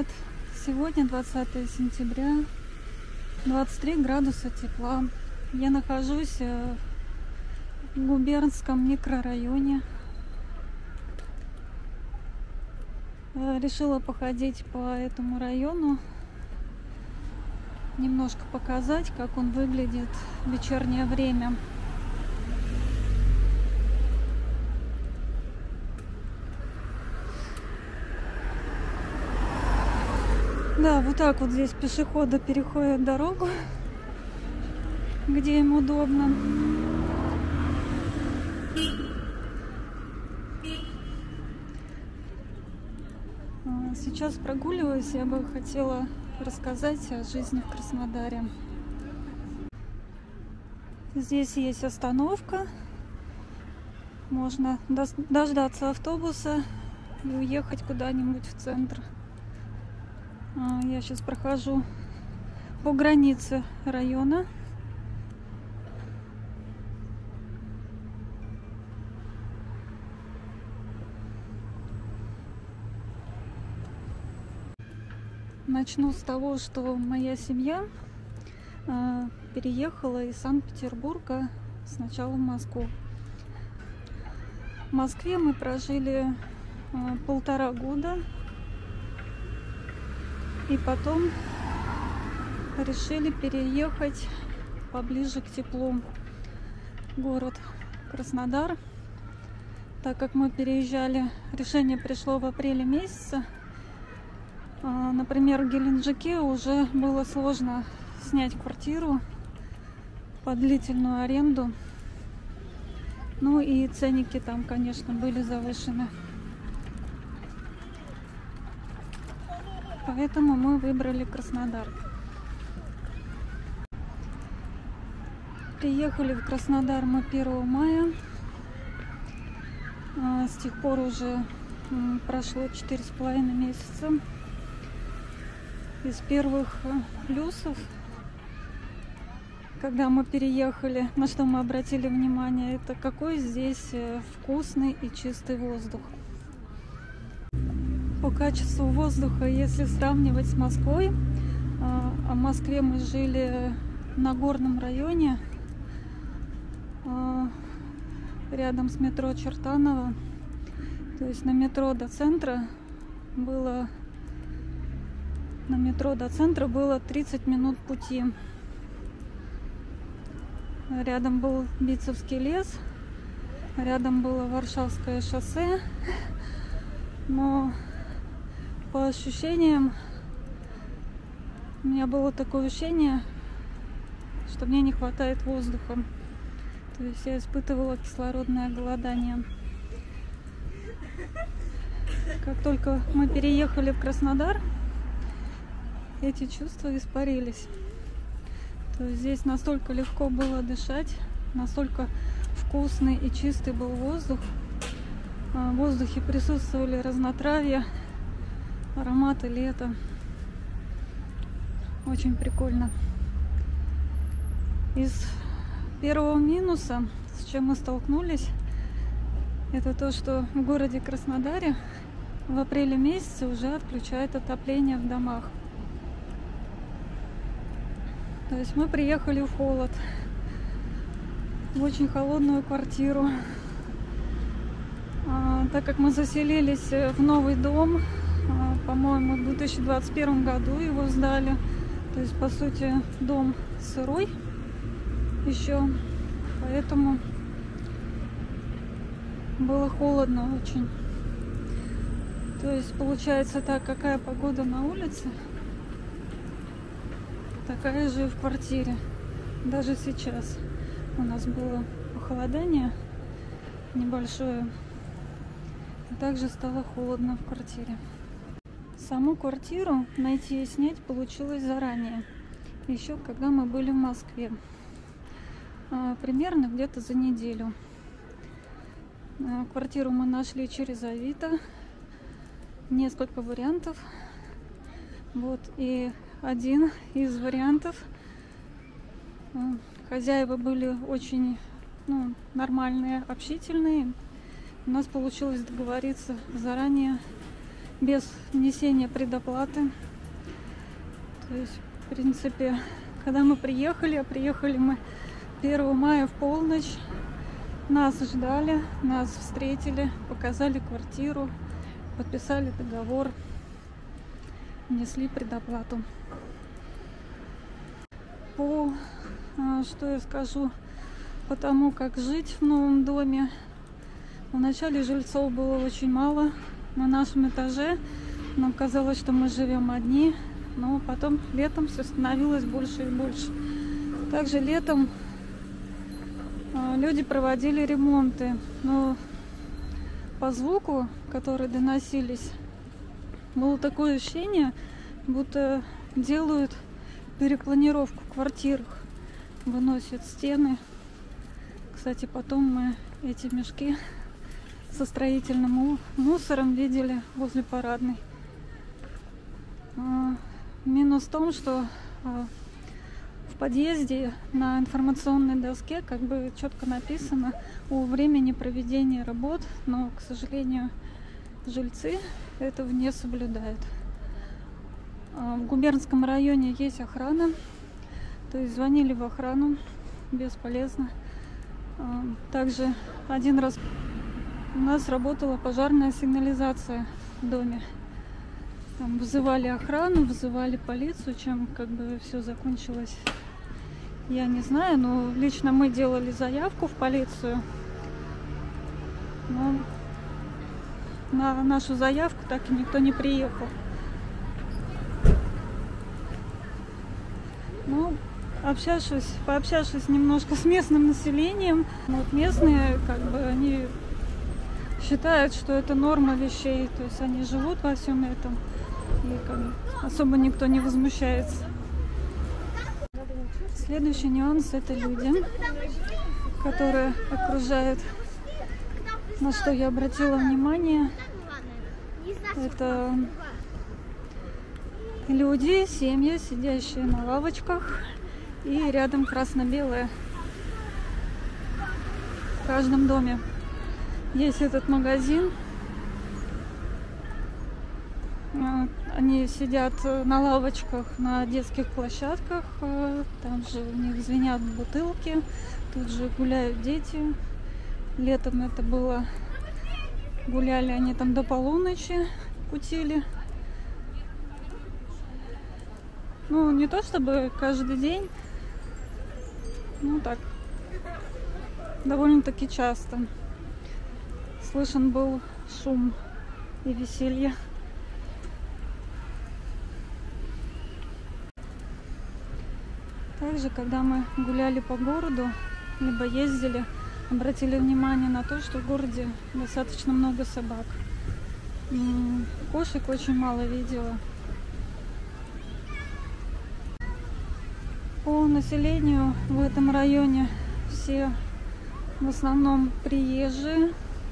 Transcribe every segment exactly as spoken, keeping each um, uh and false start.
привет! Сегодня двадцатое сентября, двадцать три градуса тепла. Я нахожусь в губернском микрорайоне. Решила походить по этому району, немножко показать, как он выглядит в вечернее время. Да, вот так вот здесь пешеходы переходят дорогу, где им удобно. Сейчас прогуливаюсь, я бы хотела рассказать о жизни в Краснодаре. Здесь есть остановка, можно дождаться автобуса и уехать куда-нибудь в центр. Я сейчас прохожу по границе района. Начну с того, что моя семья э, переехала из Санкт-Петербурга сначала в Москву. В Москве мы прожили э, полтора года. И потом решили переехать поближе к теплу, город Краснодар. Так как мы переезжали, решение пришло в апреле месяце. Например, в Геленджике уже было сложно снять квартиру под длительную аренду. Ну и ценники там, конечно, были завышены. Поэтому мы выбрали Краснодар. Приехали в Краснодар мы первого мая. С тех пор уже прошло четыре с половиной месяца. Из первых плюсов, когда мы переехали, на что мы обратили внимание, это какой здесь вкусный и чистый воздух. По качеству воздуха, если сравнивать с Москвой, а в Москве мы жили в Нагорном районе, рядом с метро Чертаново, то есть на метро до центра было на метро до центра было тридцать минут пути. Рядом был Битцевский лес, рядом было Варшавское шоссе, но по ощущениям, у меня было такое ощущение, что мне не хватает воздуха. То есть я испытывала кислородное голодание. Как только мы переехали в Краснодар, эти чувства испарились. То есть здесь настолько легко было дышать, настолько вкусный и чистый был воздух. В воздухе присутствовали разнотравья, ароматы лета. Очень прикольно. Из первого минуса, с чем мы столкнулись, это то, что в городе Краснодаре в апреле месяце уже отключают отопление в домах. То есть мы приехали в холод, в очень холодную квартиру. А, так как мы заселились в новый дом, а, по-моему, в две тысячи двадцать первом году его сдали. То есть, по сути, дом сырой еще, поэтому было холодно очень. То есть, получается так, какая погода на улице, такая же и в квартире. Даже сейчас у нас было похолодание небольшое, и также стало холодно в квартире. Саму квартиру найти и снять получилось заранее, еще когда мы были в Москве, примерно где-то за неделю. Квартиру мы нашли через Авито, несколько вариантов. Вот, и один из вариантов, хозяева были очень ну, нормальные, общительные. У нас получилось договориться заранее без внесения предоплаты. То есть, в принципе, когда мы приехали, а приехали мы первого мая в полночь, нас ждали, нас встретили, показали квартиру, подписали договор, внесли предоплату. По, что я скажу, по тому, как жить в новом доме. Вначале жильцов было очень мало на нашем этаже. Нам казалось, что мы живем одни, но потом летом все становилось больше и больше. Также летом люди проводили ремонты, но по звуку, который доносились, было такое ощущение, будто делают перепланировку в квартирах, выносят стены. Кстати, потом мы эти мешки со строительным мусором видели возле парадной. Минус в том, что в подъезде на информационной доске как бы четко написано о времени проведения работ, но, к сожалению, жильцы этого не соблюдают. В губернском районе есть охрана, то есть звонили в охрану, бесполезно. Также один раз у нас работала пожарная сигнализация в доме. Там вызывали охрану, вызывали полицию, чем как бы все закончилось, я не знаю, но лично мы делали заявку в полицию, но на нашу заявку так и никто не приехал. Ну, общавшись, пообщавшись немножко с местным населением, вот местные, как бы, они считают, что это норма вещей, то есть они живут во всем этом, и как бы особо никто не возмущается. Следующий нюанс — это люди, которые окружают. На что я обратила внимание, это люди, семьи, сидящие на лавочках, и рядом красно-белое. В каждом доме есть этот магазин. Они сидят на лавочках, на детских площадках, там же у них звенят бутылки, тут же гуляют дети. Летом это было, гуляли они там до полуночи, кутили. Ну, не то чтобы каждый день, ну так, довольно-таки часто слышен был шум и веселье. Также, когда мы гуляли по городу, либо ездили, обратили внимание на то, что в городе достаточно много собак. Кошек очень мало видела. По населению в этом районе все в основном приезжие.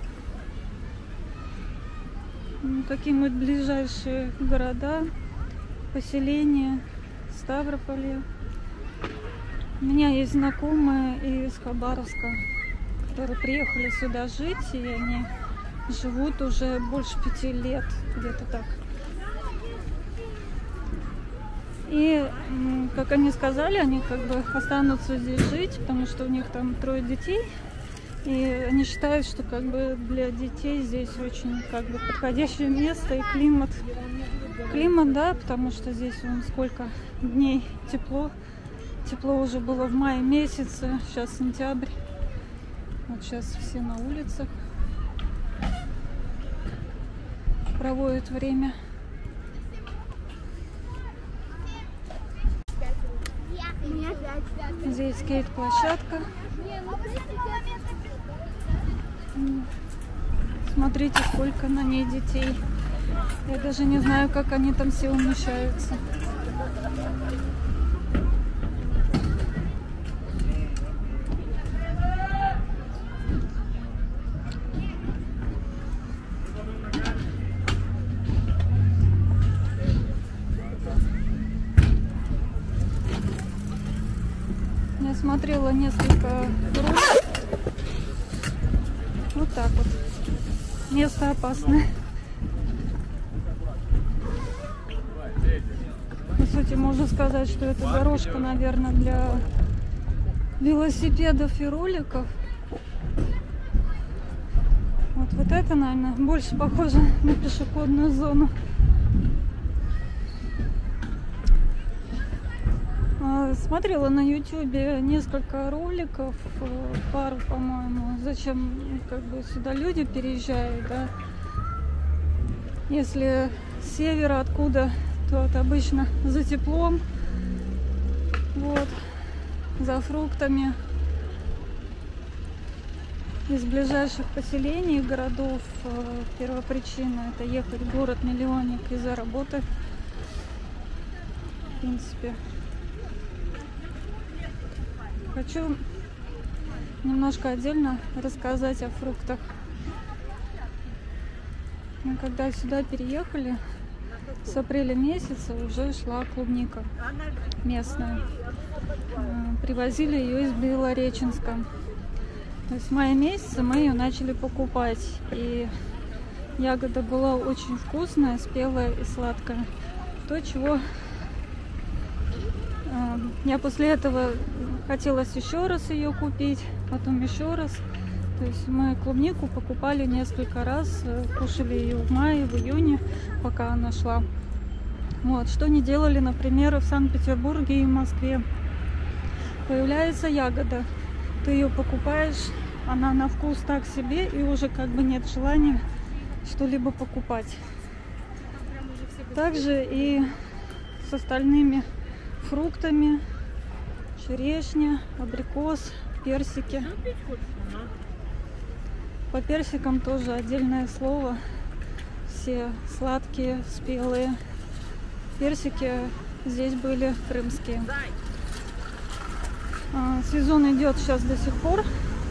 Какие-нибудь ближайшие города, поселения, Ставрополе. У меня есть знакомые из Хабаровска, которые приехали сюда жить, и они живут уже больше пяти лет, где-то так. И, как они сказали, они как бы останутся здесь жить, потому что у них там трое детей, и они считают, что как бы для детей здесь очень как бы подходящее место и климат. Климат, да, потому что здесь вон сколько дней тепло. Тепло уже было в мае месяце, сейчас сентябрь. Вот сейчас все на улицах проводят время. Здесь скейт-площадка. Смотрите, сколько на ней детей. Я даже не знаю, как они там все умещаются. Я смотрела несколько групп. Вот так вот. Место опасное. сути, можно сказать, что это дорожка, наверное, для велосипедов и роликов. Вот, вот это, наверное, больше похоже на пешеходную зону. Смотрела на ютубе несколько роликов, пару, по-моему, зачем как бы сюда люди переезжают, да. Если с севера откуда, то вот обычно за теплом, вот, за фруктами. Из ближайших поселений, городов, первопричина — это ехать в город-миллионник из-за работы. В принципе, хочу немножко отдельно рассказать о фруктах. Мы когда сюда переехали, с апреля месяца уже шла клубника местная. Привозили ее из Белореченска. То есть в мае месяце мы ее начали покупать. И ягода была очень вкусная, спелая и сладкая. То, чего я после этого хотелось еще раз ее купить, потом еще раз. То есть мы клубнику покупали несколько раз, кушали ее в мае, в июне, пока она шла. Вот, что не делали, например, в Санкт-Петербурге и в Москве. Появляется ягода, ты ее покупаешь, она на вкус так себе, и уже как бы нет желания что-либо покупать. Также и с остальными фруктами: черешня, абрикос, персики. По персикам тоже отдельное слово. Все сладкие, спелые. Персики здесь были крымские. А, сезон идет сейчас до сих пор.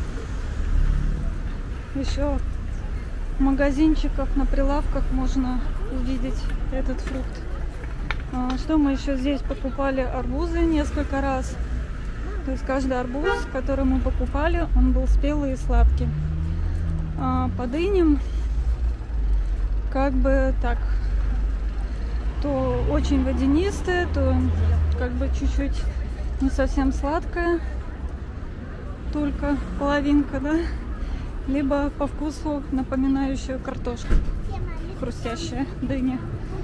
Еще в магазинчиках, на прилавках можно увидеть этот фрукт. А, что мы еще здесь покупали? Арбузы несколько раз. То есть каждый арбуз, который мы покупали, он был спелый и сладкий. А по дыням как бы так, то очень водянистая, то как бы чуть-чуть не совсем сладкая, только половинка, да, либо по вкусу напоминающую картошку, хрустящая дыня.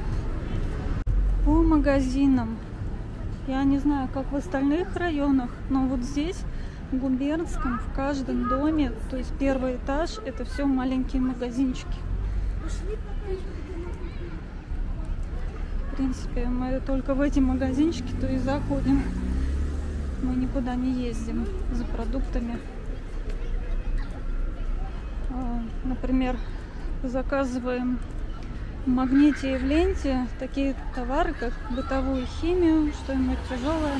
По магазинам, я не знаю, как в остальных районах, но вот здесь, в Губернском, в каждом доме, то есть первый этаж, это все маленькие магазинчики. В принципе, мы только в эти магазинчики то и заходим. Мы никуда не ездим за продуктами. Например, заказываем в Магните и в Ленте такие товары, как бытовую химию, что-нибудь тяжелое.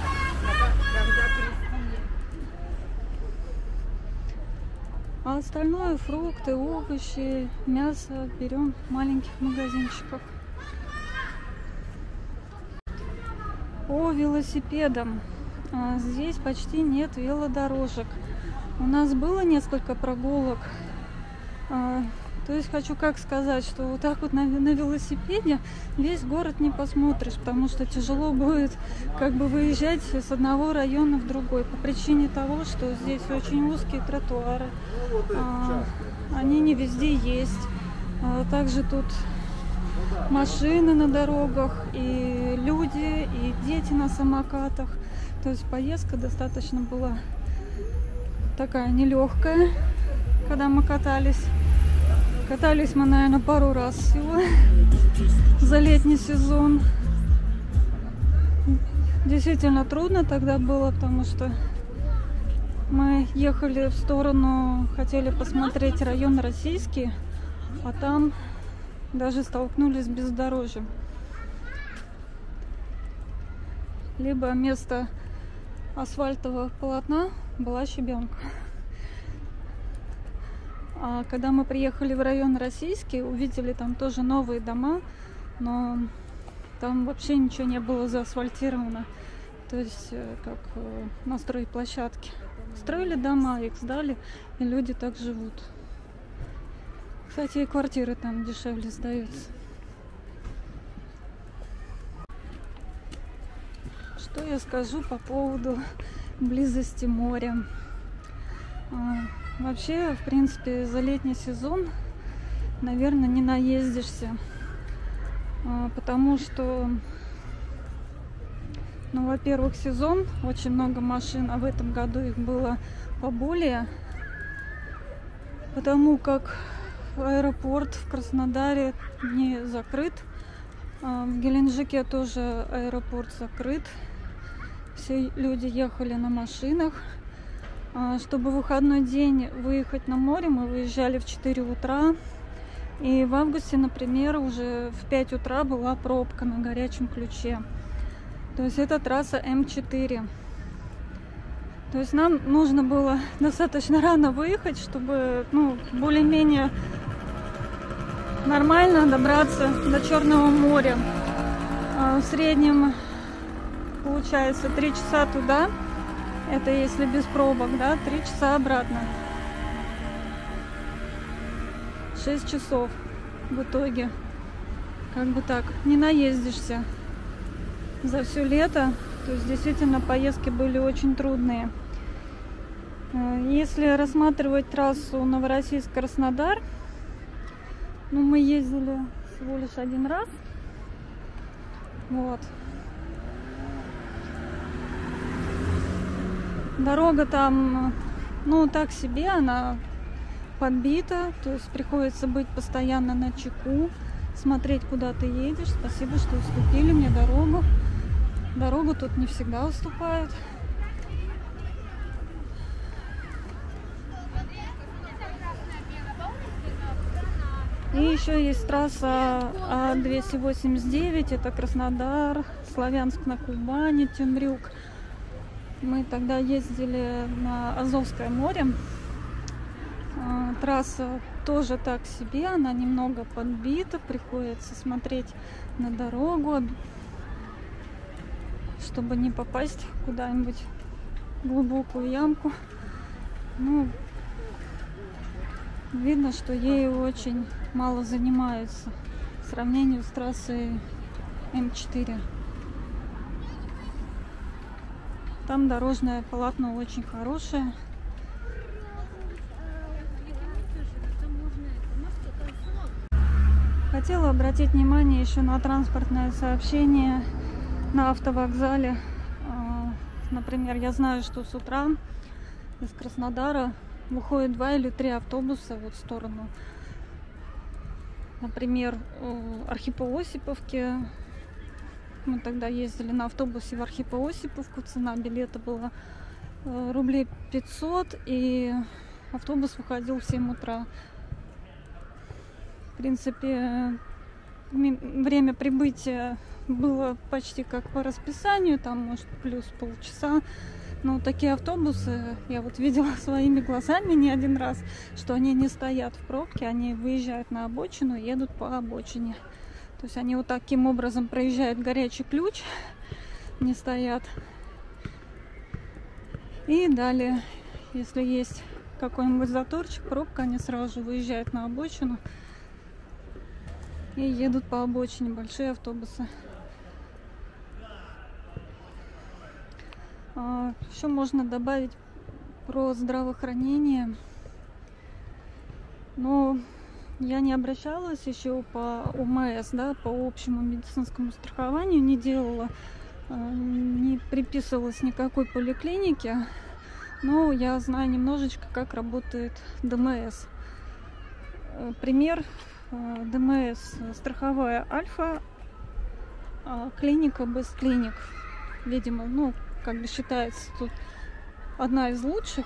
А остальное, фрукты, овощи, мясо, берем в маленьких магазинчиках. По велосипедам. Здесь почти нет велодорожек. У нас было несколько прогулок. То есть хочу как сказать, что вот так вот на, на велосипеде весь город не посмотришь, потому что тяжело будет как бы выезжать с одного района в другой, по причине того, что здесь очень узкие тротуары, а, они не везде есть. А, также тут машины на дорогах, и люди, и дети на самокатах. То есть поездка достаточно была такая нелегкая, когда мы катались. Катались мы, наверное, пару раз всего за летний сезон. Действительно трудно тогда было, потому что мы ехали в сторону, хотели посмотреть район Российский, а там даже столкнулись с бездорожьем. Либо вместо асфальтового полотна была щебенка. А когда мы приехали в район Российский, увидели там тоже новые дома, но там вообще ничего не было заасфальтировано. То есть как на стройплощадке. Строили дома, их сдали, и люди так живут. Кстати, и квартиры там дешевле сдаются. Что я скажу по поводу близости моря? Вообще, в принципе, за летний сезон, наверное, не наездишься, потому что, ну, во-первых, сезон, очень много машин, а в этом году их было поболее, потому как аэропорт в Краснодаре не закрыт, в Геленджике тоже аэропорт закрыт, все люди ехали на машинах. Чтобы в выходной день выехать на море, мы выезжали в четыре утра. И в августе, например, уже в пять утра была пробка на горячем ключе. То есть это трасса эм четыре. То есть нам нужно было достаточно рано выехать, чтобы, ну, более-менее нормально добраться до Черного моря. В среднем получается три часа туда. Это если без пробок, да, три часа обратно. шесть часов в итоге. Как бы так, не наездишься за все лето. То есть действительно поездки были очень трудные. Если рассматривать трассу Новороссийск-Краснодар, ну, мы ездили всего лишь один раз. Вот. Дорога там, ну, так себе, она подбита, то есть приходится быть постоянно на чеку, смотреть, куда ты едешь. Спасибо, что уступили мне дорогу. Дорогу тут не всегда уступают. И еще есть трасса А двести восемьдесят девять, это Краснодар, Славянск на Кубани, Темрюк. Мы тогда ездили на Азовское море. Трасса тоже так себе, она немного подбита, приходится смотреть на дорогу, чтобы не попасть куда-нибудь в глубокую ямку. Ну, видно, что ею очень мало занимаются в сравнении с трассой эм четыре. Там дорожное полотно очень хорошее. Хотела обратить внимание еще на транспортное сообщение на автовокзале. Например, я знаю, что с утра из Краснодара выходит два или три автобуса вот в сторону, например, Архипо-Осиповки. Мы тогда ездили на автобусе в Архипо-Осиповку, цена билета была рублей пятьсот, и автобус выходил в семь утра. В принципе, время прибытия было почти как по расписанию, там, может, плюс полчаса. Но такие автобусы я вот видела своими глазами не один раз, что они не стоят в пробке, они выезжают на обочину и едут по обочине. То есть они вот таким образом проезжают горячий ключ, не стоят. И далее, если есть какой-нибудь заторчик, пробка, они сразу же выезжают на обочину и едут по обочине, большие автобусы. Еще можно добавить про здравоохранение. Но я не обращалась еще по о эм эс, да, по общему медицинскому страхованию, не делала, не приписывалась никакой поликлинике. Но я знаю немножечко, как работает дэ эм эс. Пример: дэ эм эс страховая Альфа, клиника Бесклиник. Видимо, ну, как бы считается тут одна из лучших.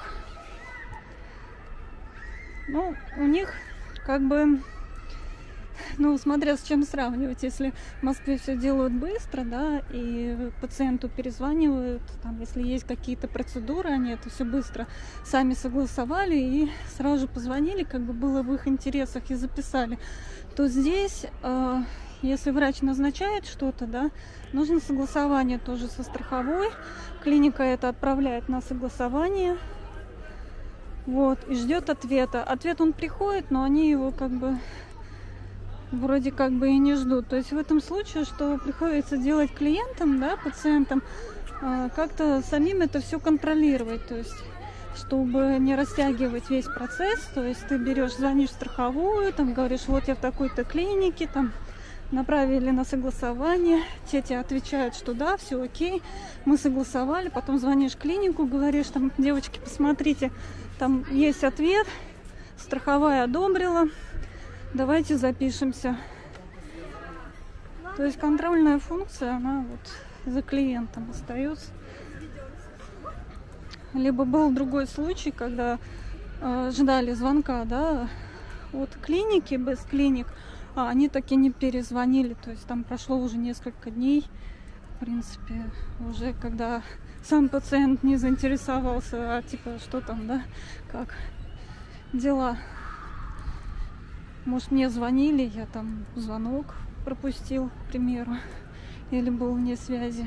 Ну, у них как бы, ну, смотря с чем сравнивать. Если в Москве все делают быстро, да, и пациенту перезванивают, там, если есть какие-то процедуры, они это все быстро сами согласовали и сразу же позвонили, как бы было в их интересах, и записали, то здесь, э, если врач назначает что-то, да, нужно согласование тоже со страховой. Клиника это отправляет на согласование. Вот, и ждет ответа. Ответ он приходит, но они его как бы вроде как бы и не ждут. То есть в этом случае, что приходится делать клиентам, да, пациентам, как-то самим это все контролировать, то есть чтобы не растягивать весь процесс. То есть ты берешь, звонишь в страховую, там говоришь, вот я в такой-то клинике, там направили на согласование, те тебе отвечают, что да, все окей, мы согласовали, потом звонишь в клинику, говоришь, там, девочки, посмотрите, там есть ответ, страховая одобрила, давайте запишемся. То есть контрольная функция, она вот за клиентом остается. Либо был другой случай, когда э, ждали звонка, да, от клиники, без клиник, а они таки не перезвонили, то есть там прошло уже несколько дней, в принципе, уже когда сам пациент не заинтересовался, а типа, что там, да, как дела. Может, мне звонили, я там звонок пропустил, к примеру, или был вне связи.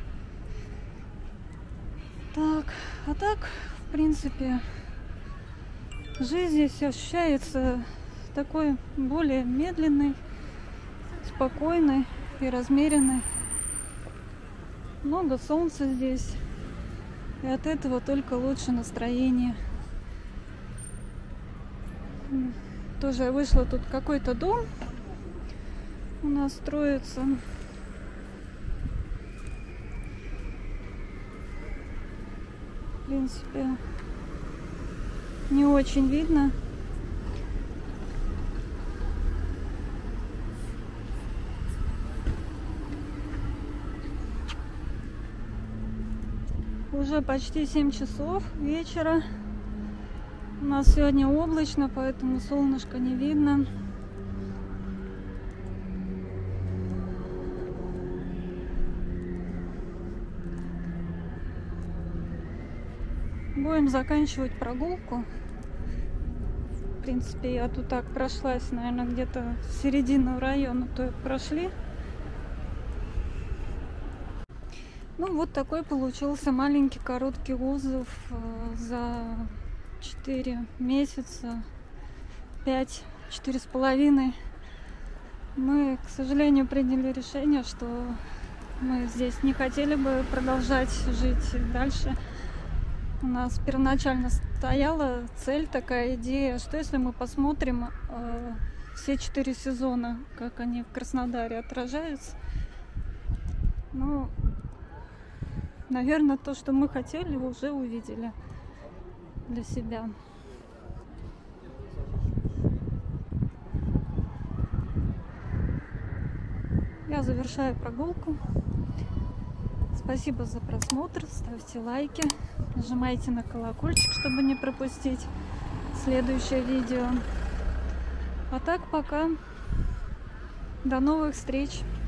Так, а так, в принципе, жизнь здесь ощущается такой более медленной, спокойной и размеренной. Много солнца здесь, и от этого только лучше настроение. Тоже вышла, тут какой-то дом у нас строится. В принципе, не очень видно. Уже почти семь часов вечера. У нас сегодня облачно, поэтому солнышко не видно. Будем заканчивать прогулку. В принципе, я тут так прошлась, наверное, где-то середину района, то прошли. Ну, вот такой получился маленький короткий отзыв за четыре месяца, пять, четыре с половиной. Мы, к сожалению, приняли решение, что мы здесь не хотели бы продолжать жить дальше. У нас первоначально стояла цель, такая идея, что если мы посмотрим э, все четыре сезона, как они в Краснодаре отражаются. Ну, наверное, то, что мы хотели, уже увидели для себя. Я завершаю прогулку. Спасибо за просмотр, ставьте лайки, нажимайте на колокольчик, чтобы не пропустить следующее видео. А так пока, до новых встреч!